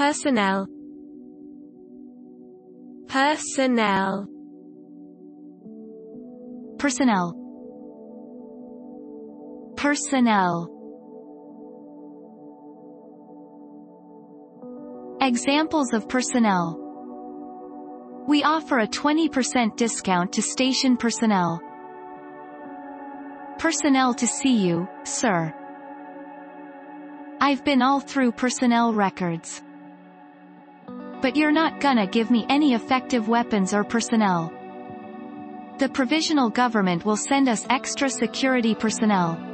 Personnel. Personnel. Personnel. Personnel. Examples of personnel. We offer a 20% discount to station personnel. Personnel to see you, sir. I've been all through personnel records. But you're not gonna give me any effective weapons or personnel. The provisional government will send us extra security personnel.